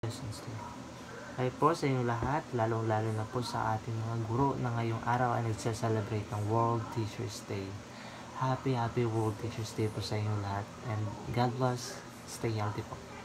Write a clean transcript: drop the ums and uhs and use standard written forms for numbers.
Blessings to you. Ay po sa inyo lahat, lalong-lalo na po sa ating mga guro na ngayong araw ay nagsa-celebrate ng World Teachers Day. Happy World Teachers Day po sa inyo lahat, and God bless. Stay healthy po.